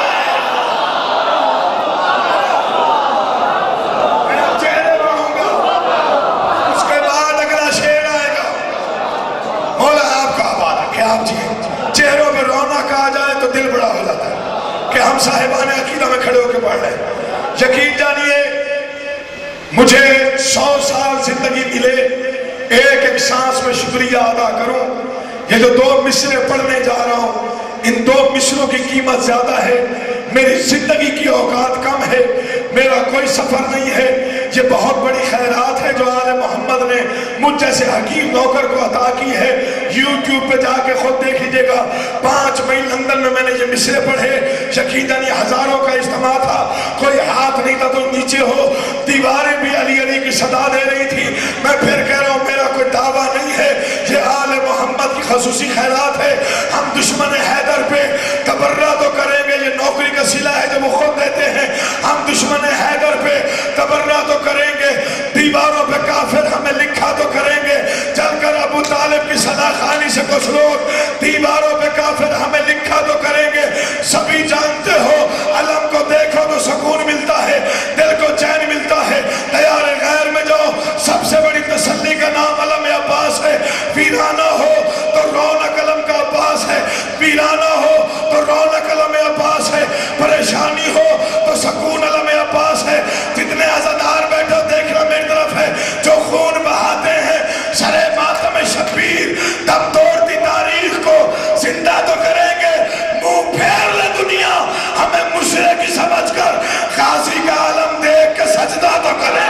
C: چہروں پہ رونق آ جائے تو دل بڑا ہو جاتا ہے کہ ہم صاحبان عقیدہ میں کھڑے ہو کے پڑھ رہے ہیں۔ یقین جانیے مجھے 100 سال زندگی ملے، ایک ایک سانس میں شکریہ ادا کروں۔ یہ جو 2 مصرع پڑھنے جا رہا ہوں، ان 2 مصروں کی قیمت زیادہ ہے، میری زندگی کی اوقات کم ہے، میرا کوئی سفر نہیں ہے، یہ بہت بڑی خیرات ہے جو آل محمد نے مجھ جیسے حکیم نوکر کو عطا کی ہے۔ یوٹیوب پہ جا کے خود دیکھ لیجئے گا، 5 مئی لندن میں میں نے یہ مصرع پڑھے، یقیناً یہ ہزاروں کا اجتماع تھا، کوئی ہاتھ نہیں تھا تو نیچے ہو، دیواریں بھی علی علی کی صدا دے رہی تھی۔ میں پھر کہہ رہا ہوں میرا کوئی دعویٰ نہیں ہے، یہ آل محمد کی خصوصی خیرات ہے۔ ہم دشمن حیدر پہ تبرہ تو کریں گے، یہ نوکری کا صلہ ہے جو وہ خود دیتے ہیں، ہم دشمن حیدر پہ تبرہ تو کریں گے، دیواروں پہ کافر ہمیں لکھا تو کریں گے، چل کر ابو طالب کی ثنا خوانی سے کچھ لوگ دیواروں پہ کافر ہمیں لکھا تو کریں گے۔ سبھی جانتے ہو علم کو دیکھو تو سکون ملتا ہے، دل کو چین ملتا ہے، دیار غیر میں جاؤ سب سے بڑی تسلی کا نام علم عباس ہے، ویرانہ ہو تو رونا پریشانی ہو تو سکون علم عباس ہے. جتنے عزادار بیٹھو دیکھنا میری طرف ہے جو خون بہاتے ہیں سر ماتم شبیر دم توڑتی تاریخ کو زندہ تو کریں گے. منہ پھیر لے دنیا ہمیں مشرک سمجھ کر غازی کا عالم دیکھ کے سجدہ تو کریں.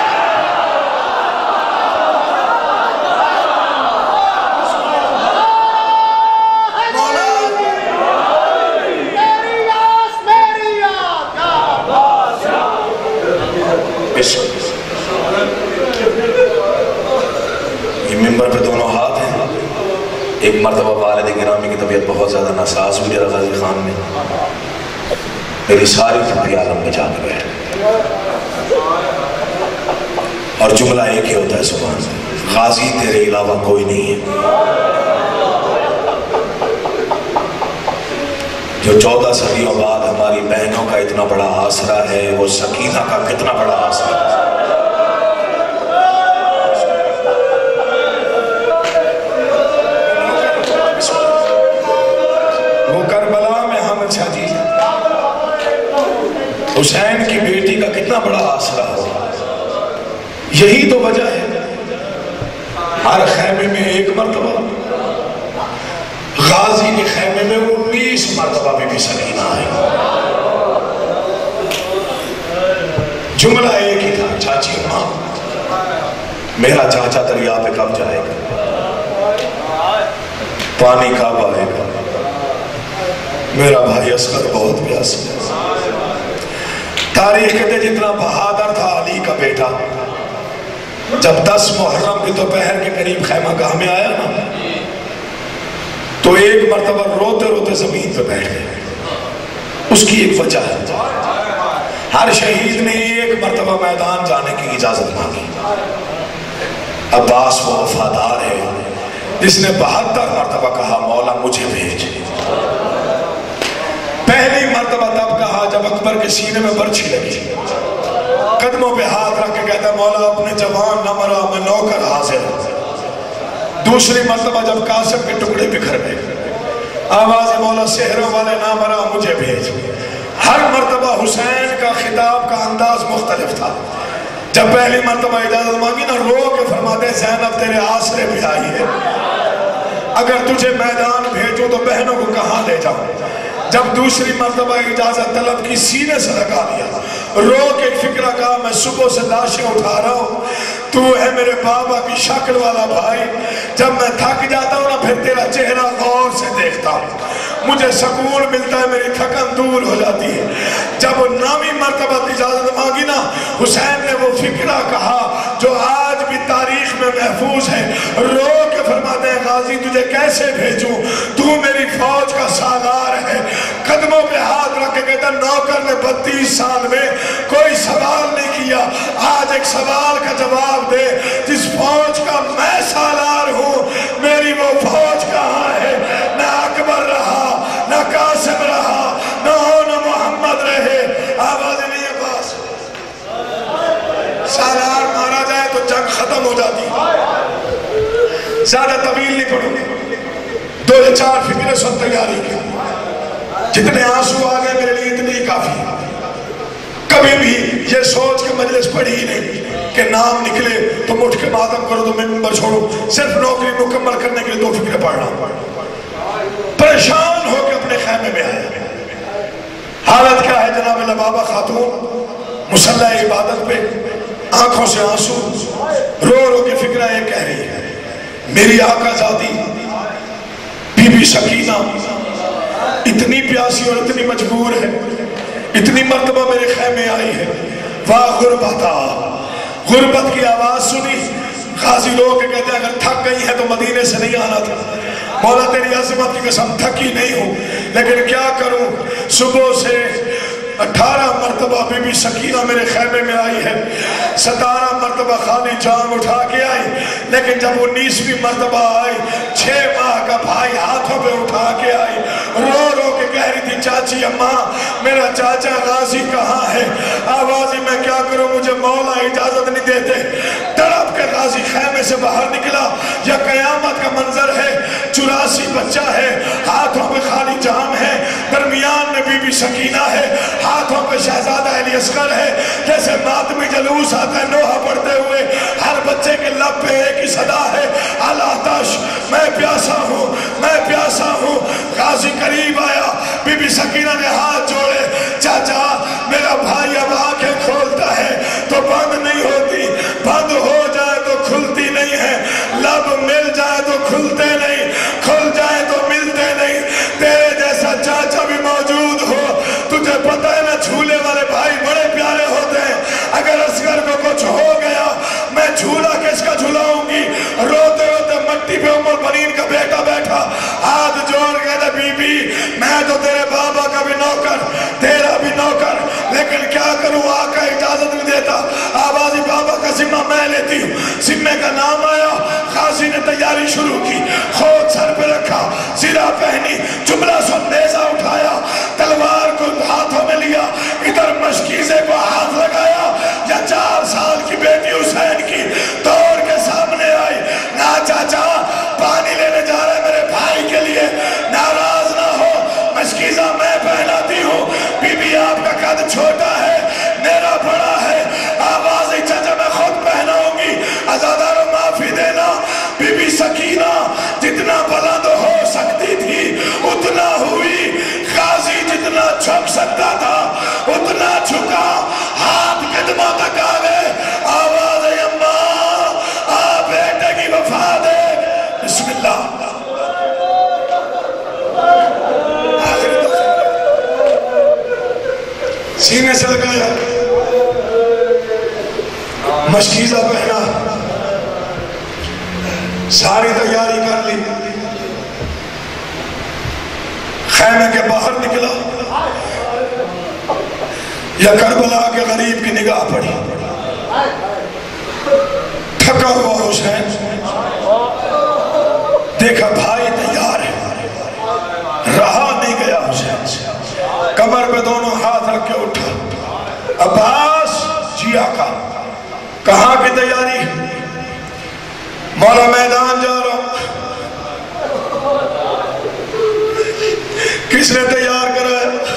C: یہ ممبر پہ دونوں ہاتھ ہیں. ایک مرتبہ والد گرامی کی طبیعت بہت زیادہ ناساز ہوئی ڈیرہ غازی خان میں. میری ساری طبی عالم بچا کے بیٹھ اور جملہ ایک ہی ہوتا ہے سبحان اللہ غازی تیرے علاوہ کوئی نہیں ہے. جو 14 صدیوں بعد ہماری بہنوں کا اتنا بڑا آسرا ہے وہ سکینہ کا کتنا بڑا آسرا ہے. وہ کربلا میں حمد شاہ جی حسین کی بیٹی کا کتنا بڑا آسرا ہو. یہی تو وجہ ہے ہر خیمے میں ایک مرتبہ غازی کے خیمے میں 19 مرتبہ بی بی سکینہ آئی. جملہ ایک ہی تھا چاچی ماں میرا چاچا دریا پہ کب جائے گا پانی کب آئے گا میرا بھائی اصغر بہت پیاس ہے. تاریخ کہتے جتنا بہادر تھا علی کا بیٹا جب 10 محرم کی دوپہر کے قریب خیمہ گاہ میں آیا نا تو ایک مرتبہ روتے روتے زمین پہ بیٹھ گئے. اس کی ایک وجہ ہے ہر شہید نے ایک مرتبہ میدان جانے کی اجازت مانگی. عباس وہ وفادار ہے جس نے 72 مرتبہ کہا مولا مجھے بھیج. پہلی مرتبہ تب کہا جب اکبر کے سینے میں برچھی لگی قدموں پہ ہاتھ رکھ کے کہتا مولا اپنے جوان نہ مرا میں نوکر حاضر ہوں. دوسری مرتبہ جب قاسم کے ٹکڑے بکھر گئے آواز مولا سحروں والے نہ مرا مجھے بھیج. ہر مرتبہ حسین کا خطاب کا انداز مختلف تھا. جب پہلی مرتبہ اجازت مانگی نا رو کے فرماتے زینب تیرے آسرے پہ آئی ہے اگر تجھے میدان بھیجوں تو بہنوں کو کہاں لے جاؤں. جب دوسری مرتبہ اجازت طلب کی سینے سے لگا لیا رو کے فکرہ کہا میں صبح سے لاشیں اٹھا رہا ہوں تو ہے میرے بابا کی شکل والا بھائی. جب میں تھک جاتا ہوں نا پھر تیرا چہرہ غور سے دیکھتا ہوں مجھے سکون ملتا ہے میری تھکن دور ہو جاتی ہے. جب 9ویں مرتبہ اجازت مانگی نا حسین نے وہ فکرہ کہا جو آج بھی تاریخ میں محفوظ ہے. رو کے فرماتے ہیں غازی تجھے کیسے بھیجوں تو میری فوج کا سالار ہے. قدموں پہ ہاتھ رکھ کے کہتا نوکر نے 32 سال میں کوئی سوال نہیں کیا آج ایک سوال کا جواب دے. جس فوج کا میں سالار ہوں میری وہ فوج کہاں ہے. نہ اکبر رہا نہ قاسم رہا نہ محمد رہے. آواز نہیں ہے پاس سالار مارا جائے تو جنگ ختم ہو جاتی. زیادہ طویل نہیں پڑھوں گے 2 یا 4 فکریں سن تیاری کی. جتنے آنسو آگئے میرے لیے اتنی ہی کافی. کبھی بھی یہ سوچ کے مجلس پڑھی ہی نہیں کہ نام نکلے تو مٹھ کے ماتم کرو تو میں ممبر چھوڑوں. صرف نوکری مکمل کرنے کے لیے 2 فکریں پڑھ رہا ہوں. پریشان ہو کے اپنے خیمے میں آئے. حالت کیا ہے جناب لبابہ خاتون مسلح عبادت پہ آنکھوں سے آنسو رو رو کے فکرہ یہ کہہ رہی ہے میری آقا ذاتی بی بی سکینہ اتنی پیاسی اور اتنی مجبور ہے اتنی مرتبہ میرے خیمے آئی ہے. واہ غربتا غربت کی آواز سنی. غازی لوگ کے کہتے ہیں اگر تھک گئی ہے تو مدینے سے نہیں آنا تھا. مولا تیری عظمت کی قسم تھکی نہیں ہوں لیکن کیا کروں صبح سے 18 مرتبہ بی بی سکینہ میرے خیمے میں آئی ہے. 17 مرتبہ خالی جام اٹھا کے آئی لیکن جب 19ویں مرتبہ آئی 6 ماہ کا بھائی ہاتھوں پہ اٹھا کے آئی. رو رو کے کہہ رہی تھی چاچی اماں میرا چاچا غازی کہاں ہے. آوازی میں کیا کروں مجھے مولا اجازت نہیں دیتے. تڑپ کے غازی خیمے سے باہر نکلا. یا قیامت کا منظر ہے 84 بچہ ہے ہاتھوں پہ خالی جام ہے درمیان میں بی بی سکینہ ہے، ہاتھوں پہ شہزادہ علی اصغر ہے، جیسے ماتمی جلوس آتا ہے نوحہ پڑھتے ہوئے، ہر بچے کے لب پہ ایک ہی صدا ہے، العطش، میں پیاسا ہوں، میں پیاسا ہوں۔ غازی قریب آیا، بی بی سکینہ نے ہاتھ جوڑے، چاچا میرا بھائی اب آنکھیں کھولتا ہے تو بند نہیں ہوتی، بند ہو جائے تو کھلتی نہیں ہے، لب مل جائے تو کھلتے نہیں، کھل جائے تو ملتے نہیں۔ تیرے جیسا چاچا بھی موجود ہو، تجھے پتہ ہے نا جھولے والے بھائی بڑے پیارے ہوتے ہیں، اگر اصغر کو کچھ ہو گیا میں جھولا کس کا جھلاؤں گی؟ روتے روتے مٹی پہ ام البنین کا بیٹا بیٹھا، ہاتھ جوڑ کہتا بی بی میں تو تیرے بابا کا بھی نوکر، تیرا بھی نوکر، لیکن کیا کروں آقا اجازت نہیں دیتا، آوازی بابا کا ذمہ میں لیتی ہوں۔ ذمہ کا نام آیا، غازی نے تیاری شروع کی، خود سر پہ رکھا، زرہ پہنی، جملہ سن نیزہ اٹھایا، تلوار کو ہاتھوں میں لیا، ادھر مشکیزے کو ہاتھ لگایا، یا 4 سال کی بیٹی حسین کی دوڑ کے سامنے آئی، نا چاچا پانی لینے جا رہے میرے بھائی کے لیے، ناراض نہ ہو، مشکیزہ میں پہناتی ہوں، بی بی آپ کا قد چھوٹا ہے میرا بڑا ہے، آوازی چاچا میں خود پہناؤں گی، عزادارو معافی دینا۔ بی بی سکینہ جتنا بلند ہو سکتی تھی اتنا ہوئی، غازی جتنا جھک سکتا تھا اتنا جھکا، ہاتھ قدموں تک آ گئے، آواز اماں آپ بیٹے کی وفا دے، بسم اللہ۔ سینے سے لگایا، مشکیزہ پہنا، ساری تیاری کر لی، خیمے کے باہر نکلا، یا کربلا کے غریب کی نگاہ پڑی، تھکا ہوا حسین، دیکھا بھائی تیار ہے، رہا نہیں گیا حسین سے، کمر پہ دونوں ہاتھ رکھ کے اٹھا، عباس جی آقا کہاں کی تیاری؟ مولا میدان جا رہا ہوں۔ کس نے تیار کرا ہے؟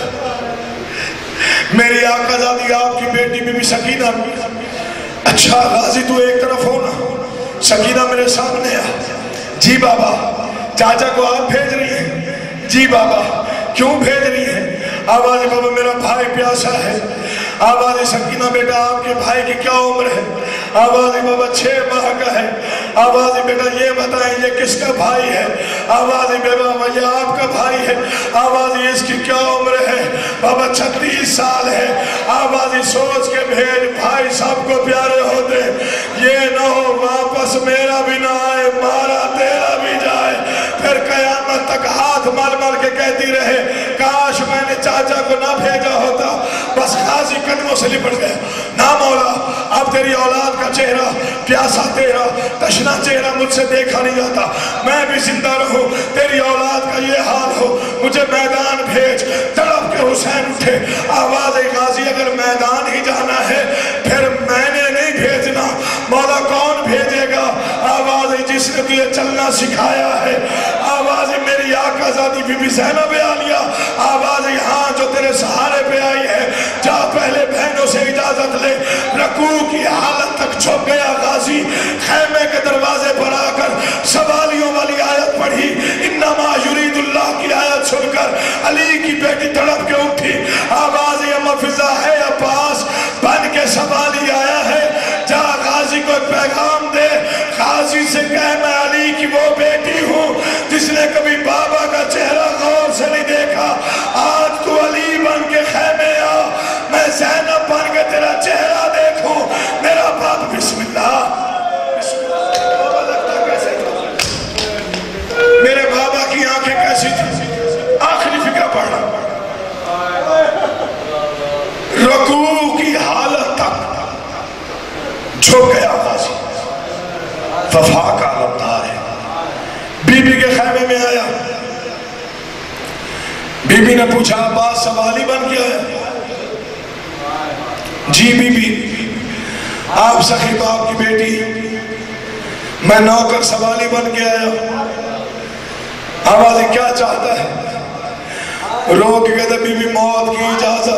C: میری آقا زادی آپ کی بیٹی بی بی سکینہ۔ اچھا غازی تو ایک طرف ہونا، سکینہ میرے سامنے آ۔ جی بابا چاچا کو آپ بھیج رہی ہیں؟ جی بابا کیوں بھیج رہی ہیں؟ آوازی بابا میرا بھائی پیاسا ہے۔ آوازی سکینہ بیٹا آپ کے بھائی کی کیا عمر ہے؟ آوازی بابا 6 ماہ کا ہے۔ آوازی بیٹا یہ بتائیں یہ کس کا بھائی ہے؟ آوازی بابا یہ آپ کا بھائی ہے۔ آوازی اس کی کیا عمر ہے؟ بابا 36 سال ہے۔ آوازی سوچ کے بھیج، بھائی سب کو پیارے ہوتے، یہ نہ ہو واپس میرا بھی نہ آئے، مارا تیرا بھی جائے، پھر قیامت تک ہاتھ مل مل کے کہتی رہے کاش میں نے چاچا کو نہ بھیجا ہوتا۔ بس غازی قدموں سے لپٹ گیا، نا مولا اب تیری اولاد کا چہرہ پیاسا تیرا تشنا چہرہ مجھ سے دیکھا نہیں جاتا، میں بھی زندہ رہوں، تیری اولاد کا یہ حال ہو، مجھے میدان بھیج۔ تڑپ کے حسین اٹھے، آواز غازی اگر میدان ہی جانا ہے پھر میں نے نہیں بھیجنا، مولا کون بھیجے گا؟ آواز جس نے تجھے چلنا سکھایا ہے، آواز میری آقا زادی بی بی زینب عالیہ، آواز یہاں جو تیرے سہارے پہ آئی ہے، جا پہلے بہنوں سے اجازت لے۔ رکوع کی حالت تک چھپ گیا غازی، خیمے کے دروازے پر آ کر سوالیوں والی آیت پڑھی، انما یرید اللہ کی آیت سن کر علی کی بیٹی تڑپ کے اٹھی، آواز اما فضا ہے عباس بن کے سوالی آیا ہے، جا غازی کو پیغام دے، غازی سے کہہ میں علی کی وہ بیٹی ہوں جس نے کبھی بابا کا چہرہ غور سے نہیں دیکھا، آج تو علی بن کے خیمے آ، میں زینب بن کے تیرا چہرہ دیکھوں، میرا باپ بسم اللہ۔ بابا لگتا کیسے تھا؟ میرے بابا کی آنکھیں کیسی تھی؟ آخری فکر پڑھا، رکوع کی حالت تک جھک گیا غازی، وفا کا علمدار ہے۔ بی بی کے خیمے میں آیا، بی بی نے پوچھا عباس سوالی بن گیا ہے؟ جی بی بی آپ سخی باپ کی بیٹی، میں نوکر سوالی بن کے آیا۔ آوازی کیا چاہتا ہے؟ رو کے کہتے بیوی موت کی اجازت،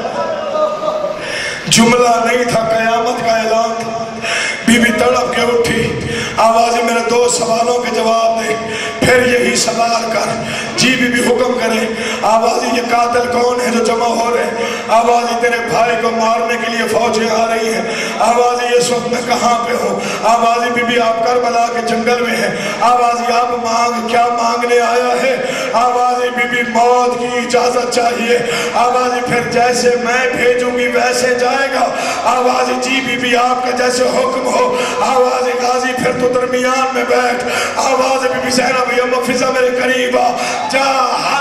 C: جملہ نہیں تھا، قیامت کا اعلان تھا۔ بی بی تڑپ کے اٹھی، آوازی میرے 2 سوالوں کے جواب دے، پھر یہی سوال کر۔ جی بی بی حکم کرے۔ آوازی یہ قاتل کون ہے جو جمع ہو رہے؟ آوازی تیرے بھائی کو مارنے کے لیے فوجیں آ رہی ہیں۔ آوازی اس وقت میں کہاں پہ ہوں؟ آوازی بی بی آپ کربلا کے جنگل میں ہیں۔ آوازی آپ کیا مانگنے آیا ہے؟ آوازی بی بی موت کی اجازت چاہیے۔ آوازی پھر جیسے میں بھیجوں گی ویسے جائے گا۔ آوازی جی بی بی آپ کا جیسے حکم ہو۔ آوازی غازی پھر تو درمیان میں بیٹھ۔ آوازی بی بی زینب ام فضا میرے قریب آ، جا